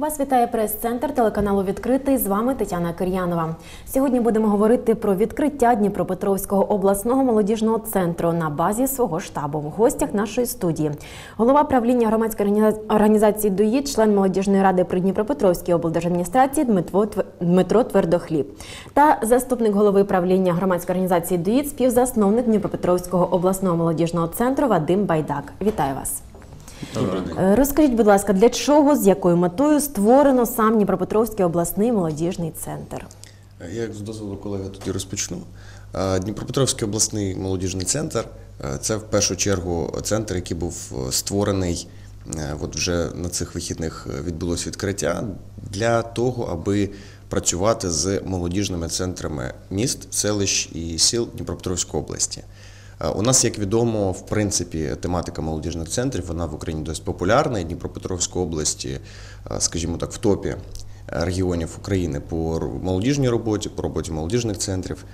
Вас вітає прес-центр телеканалу «Відкритий». З вами Тетяна Кир'янова. Сьогодні будемо говорити про відкриття Дніпропетровського обласного молодіжного центру на базі свого штабу. В гостях нашої студії голова правління громадської організації «ДОІД», член молодіжної ради при Дніпропетровській облдержадміністрації Дмитро Твердохліб та заступник голови правління громадської організації «ДОІД», співзасновник Дніпропетровського обласного молодіжного центру Вадим Байдак. Вітаю вас. Розкажіть, будь ласка, для чого, з якою метою створено сам Дніпропетровський обласний молодіжний центр? Я з дозволу колеги тоді розпочну. Дніпропетровський обласний молодіжний центр – це в першу чергу центр, який був створений, от вже на цих вихідних відбулося відкриття, для того, аби працювати з молодіжними центрами міст, селищ і сіл Дніпропетровської області. У нас, як відомо, в принципі, тематика молодіжних центрів, вона в Україні досить популярна, і Дніпропетровська область, скажімо так, в топі регіонів України по молодіжній роботі, по роботі молодіжних центрів.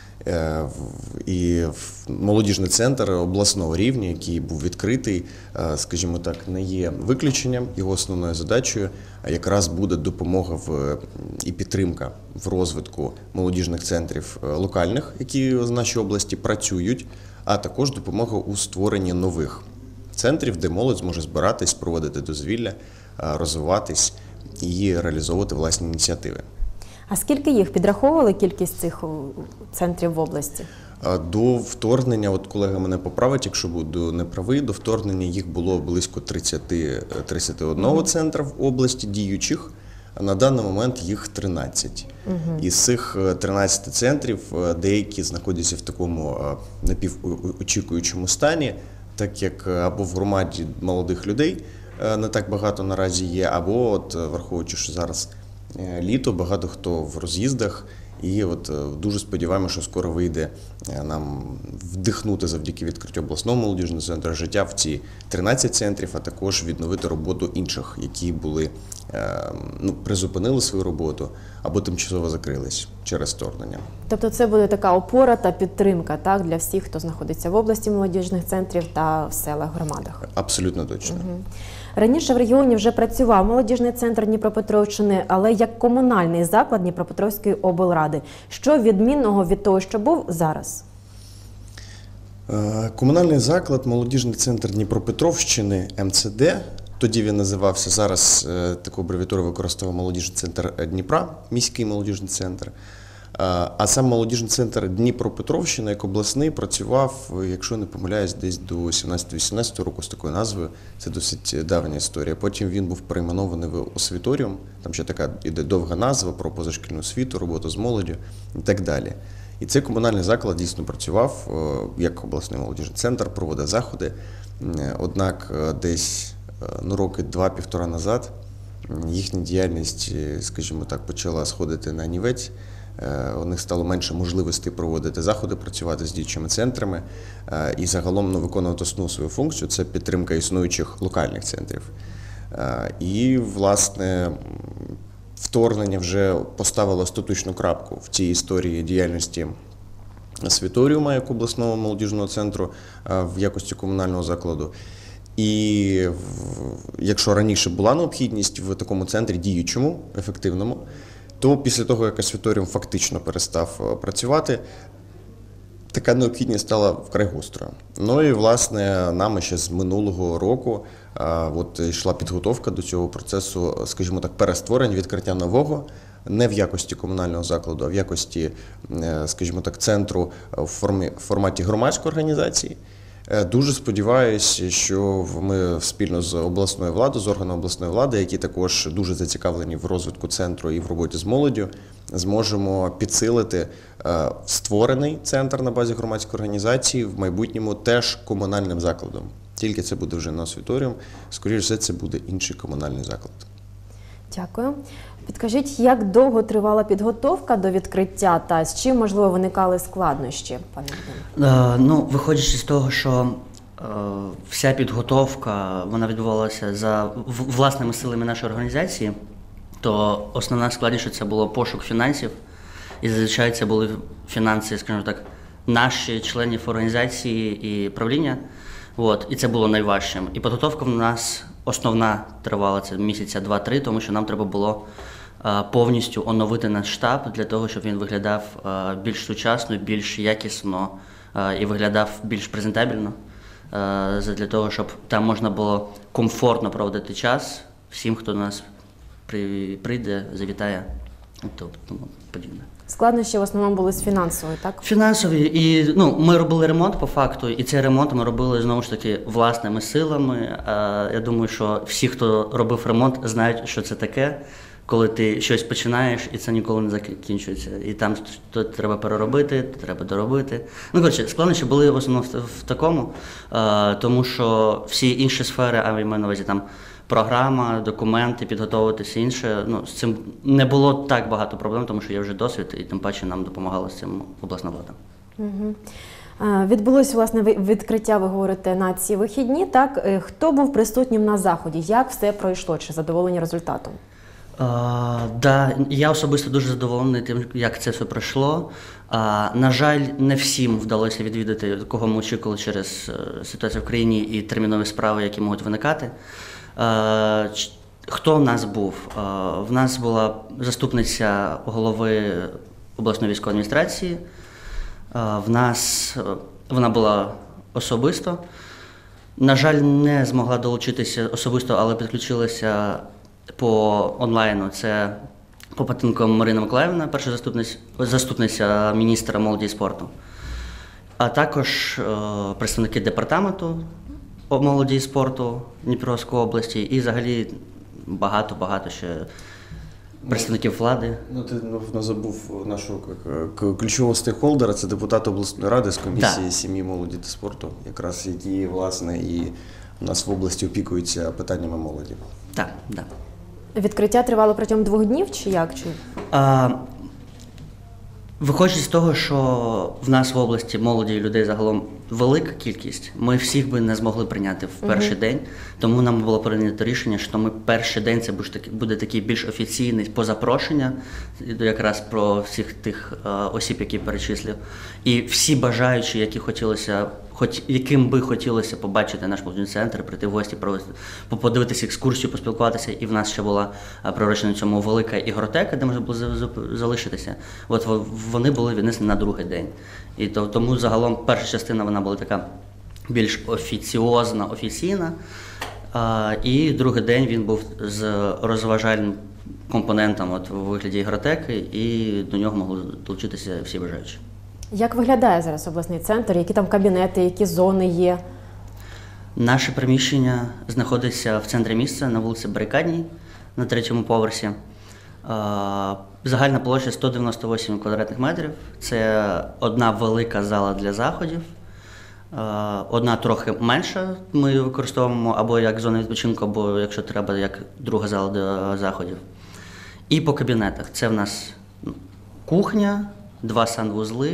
І молодіжний центр обласного рівня, який був відкритий, скажімо так, не є виключенням. Його основною задачею якраз буде допомога і підтримка в розвитку молодіжних центрів локальних, які в нашій області працюють, а також допомога у створенні нових центрів, де молодь зможе збиратись, проводити дозвілля, розвиватись і реалізовувати власні ініціативи. А скільки їх підраховували, кількість цих центрів в області? До вторгнення, от колега мене поправить, якщо буду неправий, до вторгнення їх було близько 31 центру в області діючих, а на даний момент їх 13. Із цих 13 центрів деякі знаходяться в такому напівочікуючому стані, так як або в громаді молодих людей не так багато наразі є, або, от, враховуючи, що зараз літо, багато хто в роз'їздах, і от дуже сподіваємося, що скоро вийде нам вдихнути завдяки відкриттю обласного молодіжного центру життя в ці 13 центрів, а також відновити роботу інших, які були, призупинили свою роботу або тимчасово закрились через вторгнення. Тобто це буде така опора та підтримка, так, для всіх, хто знаходиться в області молодіжних центрів та в селах, громадах? Абсолютно точно. Раніше в регіоні вже працював молодіжний центр Дніпропетровщини, але як комунальний заклад Дніпропетровської облради. Що відмінного від того, що був зараз? Комунальний заклад, молодіжний центр Дніпропетровщини, МЦД, тоді він називався, зараз таку абревіатуру використовував молодіжний центр Дніпра, міський молодіжний центр. А сам молодіжний центр Дніпропетровщина як обласний працював, якщо не помиляюсь, десь до 17-18 року з такою назвою. Це досить давня історія. Потім він був перейменований в освіторіум, там ще така іде довга назва про позашкільну освіту, роботу з молоддю і так далі. І цей комунальний заклад дійсно працював як обласний молодіжний центр, проводив заходи. Однак десь роки 2-1,5 назад їхня діяльність, скажімо так, почала сходити на нівець. У них стало менше можливостей проводити заходи, працювати з діючими центрами і загалом виконувати основну свою функцію – це підтримка існуючих локальних центрів. І, власне, вторгнення вже поставило остаточну крапку в цій історії діяльності освіторіума як обласного молодіжного центру в якості комунального закладу. І якщо раніше була необхідність в такому центрі діючому, ефективному, то після того, як освіторіум фактично перестав працювати, така необхідність стала вкрай гострою. Ну і, власне, нами ще з минулого року йшла підготовка до цього процесу, скажімо так, перестворення, відкриття нового, не в якості комунального закладу, а в якості, скажімо так, центру в форматі громадської організації. Дуже сподіваюся, що ми спільно з обласною владою, з органами обласної влади, які також дуже зацікавлені в розвитку центру і в роботі з молоддю, зможемо підсилити створений центр на базі громадської організації в майбутньому теж комунальним закладом. Тільки це буде вже не освіторіум, скоріше все це буде інший комунальний заклад. Дякую. Підкажіть, як довго тривала підготовка до відкриття та з чим, можливо, виникали складнощі, пане Вадиме? Виходячи з того, що вся підготовка вона відбувалася за власними силами нашої організації, то основна складність – це було пошук фінансів. І зазвичай це були фінанси, скажімо так, наші членів організації і правління. І це було найважчим. І підготовка в нас основна тривала це місяця 2-3, тому що нам треба було повністю оновити наш штаб для того, щоб він виглядав більш сучасно, більш якісно і виглядав більш презентабельно, для того, щоб там можна було комфортно проводити час всім, хто до нас прийде, завітає і тому подібне. Складнощі в основному були з фінансовою, так? Фінансові. І ми робили ремонт по факту, і цей ремонт ми робили знову ж таки власними силами. Я думаю, що всі, хто робив ремонт, знають, що це таке, коли ти щось починаєш, і це ніколи не закінчується. І там то треба переробити, то треба доробити. Складнощі були в основному в такому, тому що всі інші сфери, а я маю на увазі там програма, документи, підготовитися інше. З цим не було так багато проблем, тому що є вже досвід, і тим паче нам допомагала з цим обласна влада. Угу. Відбулось, власне, відкриття, ви говорите, на ці вихідні. Так? Хто був присутнім на заході? Як все пройшло? Чи задоволені результатом? Да, я особисто дуже задоволений тим, як це все пройшло. На жаль, не всім вдалося відвідати, кого ми очікували через ситуацію в країні і термінові справи, які можуть виникати. Хто в нас був? В нас була заступниця голови обласної військової адміністрації. Вона була особисто. На жаль, не змогла долучитися особисто, але підключилася по онлайну. Це Попатенко Марина Миколаївна, перша заступниця міністра молоді і спорту. А також представники департаменту молоді і спорту Дніпровської області і взагалі багато ще представників влади. Ти забув нашого ключового стейкхолдера, це депутат обласної ради з комісії сім'ї, молоді та спорту, якраз які, власне, і у нас в області опікуються питаннями молоді. Так. Відкриття тривало протягом 2 днів чи як? Виходячи з того, що в нас в області молоді і людей загалом велика кількість, ми всіх би не змогли прийняти в перший день, тому нам було прийнято рішення, що ми перший день це буде такий більш офіційний по запрошення, якраз про всіх тих осіб, які перечислив. І всі бажаючі, яким би хотілося побачити наш молодіжний центр, прийти в гості, подивитися екскурсію, поспілкуватися. І в нас ще була приурочена цьому велика ігротека, де можна було залишитися. Вони були віднесені на другий день. І тому загалом перша частина вона була така більш офіціозна, офіційна. І другий день він був з розважальним компонентом у вигляді ігротеки, і до нього могли долучитися всі бажаючі. Як виглядає зараз обласний центр? Які там кабінети, які зони є? Наше приміщення знаходиться в центрі міста на вулиці Барикадній, на 3-му поверсі. Загальна площа 198 квадратних метрів. Це одна велика зала для заходів, одна трохи менша, ми використовуємо або як зона відпочинку, або, якщо треба, як друга зала для заходів. І по кабінетах. Це в нас кухня, 2 санвузли,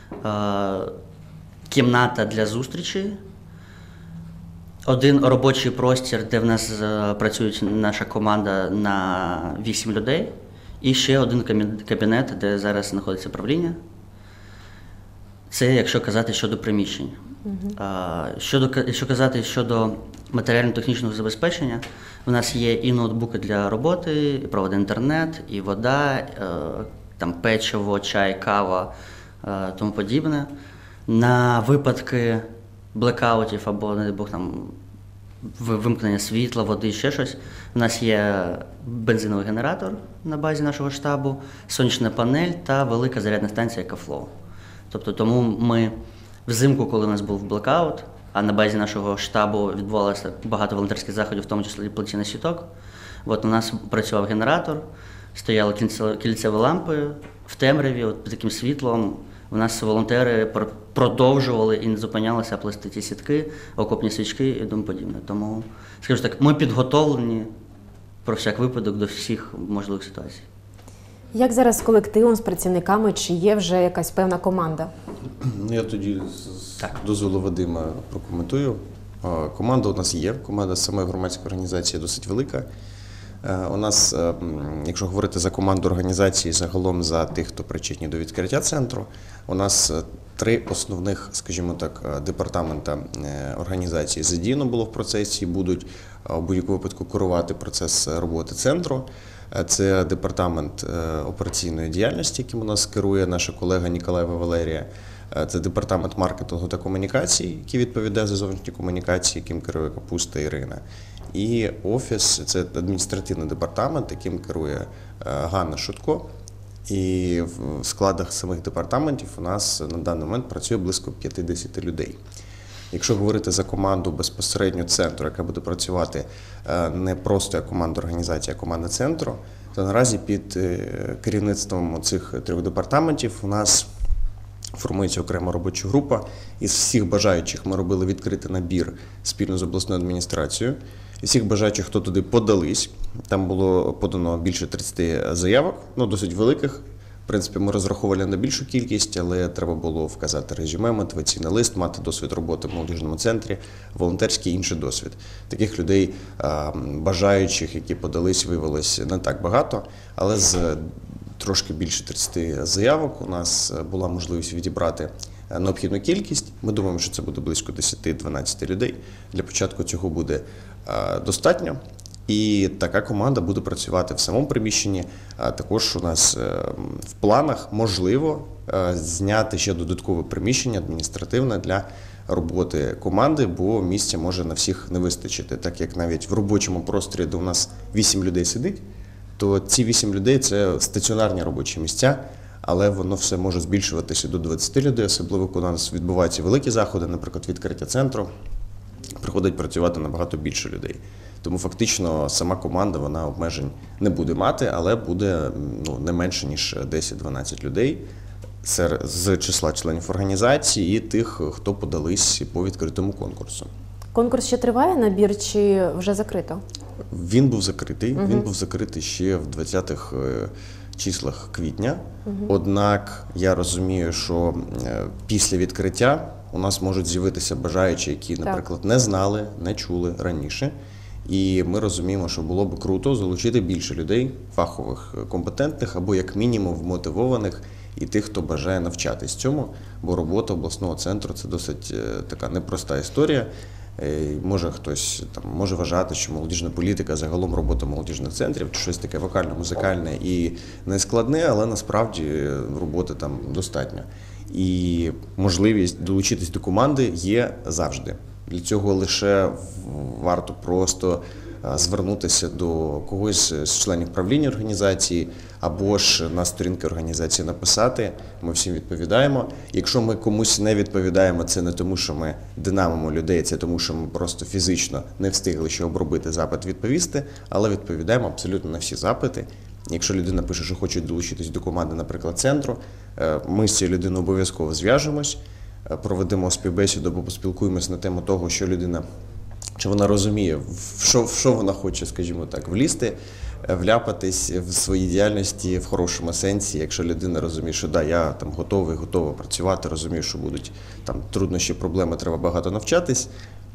кімната для зустрічі, один робочий простір, де в нас працює наша команда на 8 людей, і ще один кабінет, де зараз знаходиться правління. Це якщо казати щодо приміщень. Якщо казати щодо матеріально-технічного забезпечення, у нас є і ноутбуки для роботи, і проводи інтернет, і вода, там печиво, чай, кава, тому подібне. На випадки блекаутів або, не дай Бог, там, вимкнення світла, води, ще щось, у нас є бензиновий генератор на базі нашого штабу, сонячна панель та велика зарядна станція EcoFlow. Тобто тому ми взимку, коли у нас був блекаут, а на базі нашого штабу відбувалося багато волонтерських заходів, в тому числі плетіння сіток, у нас працював генератор, стояли кільцеві лампи в темряві, під таким світлом. У нас волонтери продовжували і не зупинялися плести ті сітки, окопні свічки і тому подібне. Тому, скажу так, ми підготовлені про всяк випадок до всіх можливих ситуацій. Як зараз з колективом, з працівниками, чи є вже якась певна команда? Я тоді з дозволу Вадима прокоментую. Команда у нас є, команда самої громадської організації досить велика. У нас, якщо говорити за команду організації, загалом за тих, хто причетні до відкриття центру, у нас 3 основних, скажімо так, департамента організації задіяно було в процесі, будуть у будь-якому випадку керувати процес роботи центру. Це департамент операційної діяльності, яким у нас керує наша колега Ніколаєва Валерія. Це департамент маркетингу та комунікацій, який відповідає за зовнішні комунікації, яким керує Капуста Ірина. І офіс – це адміністративний департамент, яким керує Ганна Шутко. І в складах самих департаментів у нас на даний момент працює близько 50 людей. Якщо говорити за команду безпосередньо центру, яка буде працювати не просто як команда організації, а команда центру, то наразі під керівництвом цих 3 департаментів у нас формується окрема робоча група. Із всіх бажаючих ми робили відкритий набір спільно з обласною адміністрацією. Із всіх бажаючих, хто туди подались, там було подано більше 30 заявок, досить великих. В принципі, ми розраховували на більшу кількість, але треба було вказати резюме, мотиваційний лист, мати досвід роботи в молодіжному центрі, волонтерський і інший досвід. Таких людей, бажаючих, які подались, виявилось не так багато, але з трошки більше 30 заявок у нас була можливість відібрати необхідну кількість. Ми думаємо, що це буде близько 10-12 людей. Для початку цього буде достатньо. І така команда буде працювати в самому приміщенні. Також у нас в планах можливо зняти ще додаткове приміщення адміністративне для роботи команди, бо місця може на всіх не вистачити. Так як навіть в робочому просторі, де у нас 8 людей сидить, то ці 8 людей – це стаціонарні робочі місця, але воно все може збільшуватися до 20 людей, особливо коли у нас відбуваються великі заходи, наприклад, відкриття центру, приходить працювати набагато більше людей. Тому фактично сама команда, вона обмежень не буде мати, але буде не менше, ніж 10-12 людей з числа членів організації і тих, хто подались по відкритому конкурсу. Конкурс ще триває, набір, чи вже закрито? Він був закритий. Він був закритий ще в 20-х числах квітня. Однак я розумію, що після відкриття у нас можуть з'явитися бажаючі, які, наприклад, не знали, не чули раніше. І ми розуміємо, що було б круто залучити більше людей, фахових, компетентних або як мінімум вмотивованих і тих, хто бажає навчатись цьому, бо робота обласного центру – це досить така непроста історія. Може хтось може вважати, що молодіжна політика, загалом робота молодіжних центрів – це щось таке вокально-музикальне і нескладне, але насправді роботи там достатньо. І можливість долучитись до команди є завжди. Для цього лише варто просто звернутися до когось з членів правління організації або ж на сторінки організації написати. Ми всім відповідаємо. Якщо ми комусь не відповідаємо, це не тому, що ми динамимо людей, це тому, що ми просто фізично не встигли ще обробити запит, відповісти, але відповідаємо абсолютно на всі запити. Якщо людина пише, що хоче долучитись до команди, наприклад, центру, ми з цією людиною обов'язково зв'яжемось, проведемо співбесіду або поспілкуємось на тему того, що людина, чи вона розуміє, в що вона хоче, скажімо так, влізти, вляпатись в своїй діяльності в хорошому сенсі. Якщо людина розуміє, що да, я там готова працювати, розумію, що будуть там труднощі, проблеми, треба багато навчатись,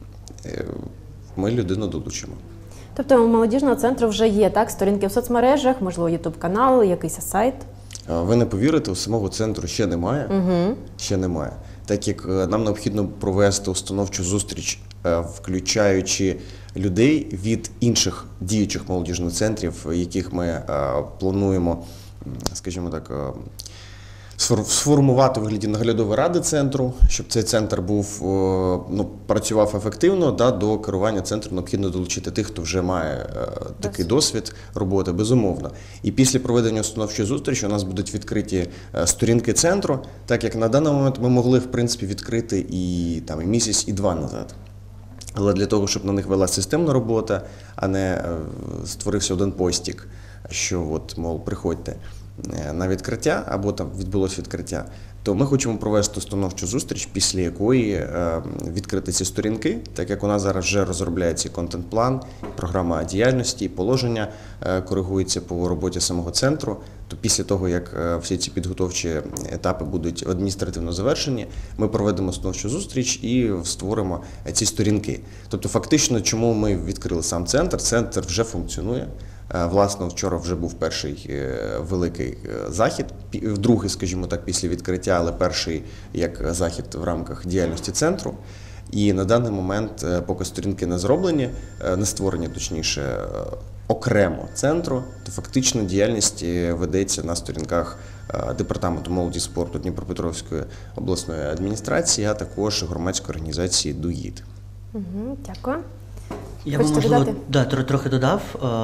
ми людину долучимо. Тобто у молодіжного центру вже є, так, сторінки в соцмережах, можливо, ютуб-канал, якийсь сайт? Ви не повірите, у самого центру ще немає. Ще немає. Так як нам необхідно провести установчу зустріч, включаючи людей від інших діючих молодіжних центрів, яких ми плануємо, скажімо так, сформувати у вигляді наглядової ради центру, щоб цей центр працював ефективно. До керування центру необхідно долучити тих, хто вже має такий досвід роботи, безумовно. І після проведення установчої зустрічі у нас будуть відкриті сторінки центру, так як на даний момент ми могли, в принципі, відкрити і місяць, і 2 назад. Але для того, щоб на них вела системна робота, а не створився один постік, що приходьте на відкриття, або там відбулось відкриття, то ми хочемо провести установчу зустріч, після якої відкрити ці сторінки, так як у нас зараз вже розробляється контент-план, програма діяльності і положення коригується по роботі самого центру, то після того, як всі ці підготовчі етапи будуть адміністративно завершені, ми проведемо установчу зустріч і створимо ці сторінки. Тобто фактично, чому ми відкрили сам центр? Центр вже функціонує. Власне, вчора вже був перший великий захід, другий, скажімо так, після відкриття, але перший як захід в рамках діяльності центру. І на даний момент, поки сторінки не зроблені, не створені, точніше, окремо центру, то фактично діяльність ведеться на сторінках Департаменту молоді і спорту Дніпропетровської обласної адміністрації, а також громадської організації ДУїд. Дякую. Я б, можливо, трохи додав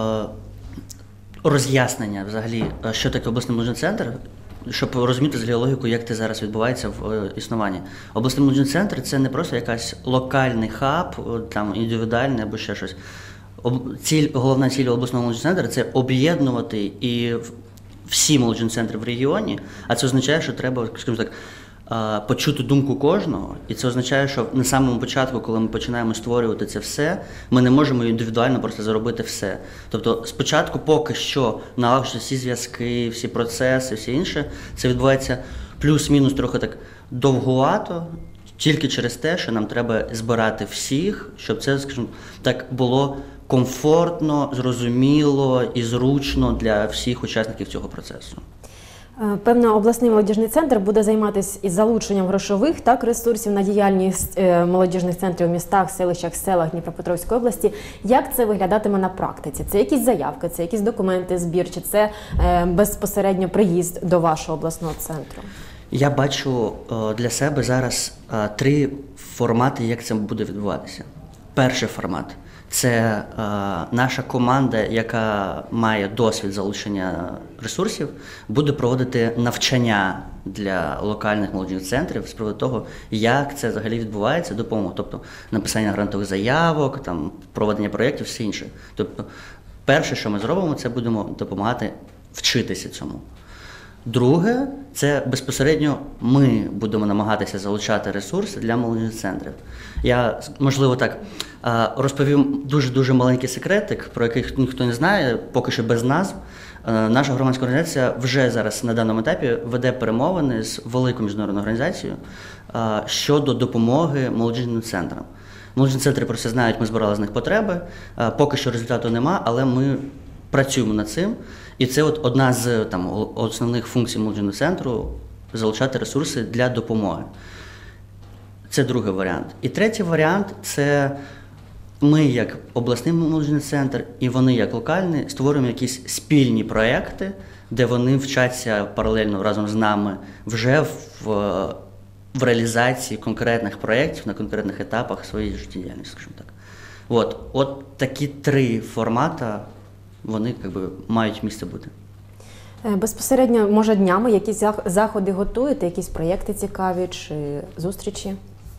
роз'яснення взагалі, що таке обласний молодіжний центр, щоб розуміти взагалі логіку, як це зараз відбувається в існуванні. Обласний молодіжний центр – це не просто якийсь локальний хаб, там, індивідуальний або ще щось. Головна ціль обласного молодіжного центру – це об'єднувати і всі молодіжні центри в регіоні, а це означає, що треба, скажімо так, почути думку кожного, і це означає, що на самому початку, коли ми починаємо створювати це все, ми не можемо індивідуально просто заробити все. Тобто спочатку поки що налагоджуються всі зв'язки, всі процеси, все інше, це відбувається плюс-мінус трохи так довгувато, тільки через те, що нам треба збирати всіх, щоб це, скажімо так, було комфортно, зрозуміло і зручно для всіх учасників цього процесу. Певно, обласний молодіжний центр буде займатися із залученням грошових ресурсів на діяльність молодіжних центрів у містах, селищах, селах Дніпропетровської області. Як це виглядатиме на практиці? Це якісь заявки, це якісь документи, збір, чи це безпосередньо приїзд до вашого обласного центру? Я бачу для себе зараз 3 формати, як це буде відбуватися. Перший формат – це наша команда, яка має досвід залучення ресурсів, буде проводити навчання для локальних молодіжних центрів з приводу того, як це взагалі відбувається, допомога, тобто написання грантових заявок, там, проведення проєктів, все інше. Тобто перше, що ми зробимо, це будемо допомагати вчитися цьому. Друге, це безпосередньо ми будемо намагатися залучати ресурси для молодіжних центрів. Я, можливо, так розповім дуже маленький секретик, про який ніхто не знає, поки що без назв. Наша громадська організація вже зараз на даному етапі веде перемовини з великою міжнародною організацією щодо допомоги молодіжним центрам. Молодіжні центри про це знають, ми збирали з них потреби, поки що результату нема, але ми працюємо над цим. І це одна з основних функцій молодіжного центру – залучати ресурси для допомоги. Це другий варіант. І третій варіант – це ми, як обласний молодіжний центр, і вони, як локальний, створюємо якісь спільні проекти, де вони вчаться паралельно разом з нами вже в реалізації конкретних проєктів на конкретних етапах своєї життєдіяльності, скажімо так. От такі 3 формати, вони мають місце бути. Безпосередньо, може, днями якісь заходи готуєте, якісь проєкти цікаві чи зустрічі?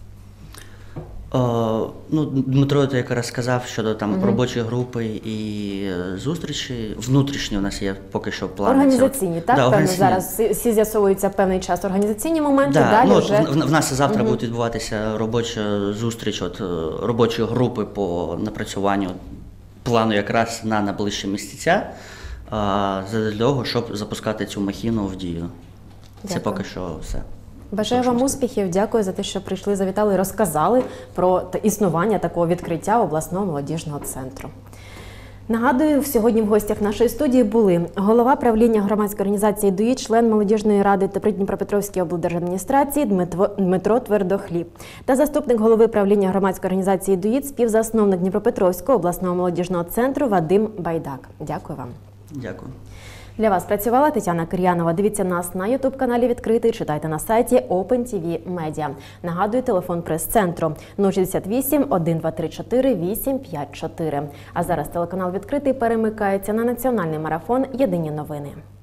Дмитро якраз сказав щодо робочої групи і зустрічі. Внутрішні у нас є поки що плани. Організаційні, так? Організаційні. Зараз всі з'ясовуються певний час організаційні моменти, далі вже... В нас завтра буде відбуватися робоча зустріч робочої групи по напрацюванню плану якраз на найближчі місяця, для того, щоб запускати цю махіну в дію. Це Дякую. поки що все. Бажаю вам успіхів, дякую за те, що прийшли, завітали і розказали про існування такого відкриття обласного молодіжного центру. Нагадую, сьогодні в гостях нашої студії були голова правління громадської організації ДУїд, член молодіжної ради при Дніпропетровській облдержадміністрації Дмитро Твердохліб та заступник голови правління громадської організації ДУїд, співзасновник Дніпропетровського обласного молодіжного центру Вадим Байдак. Дякую вам. Дякую. Для вас працювала Тетяна Кир'янова. Дивіться нас на YouTube-каналі «Відкритий», читайте на сайті OpenTV Media. Нагадую, телефон прес-центру 068 1234 854. А зараз телеканал «Відкритий» перемикається на національний марафон «Єдині новини».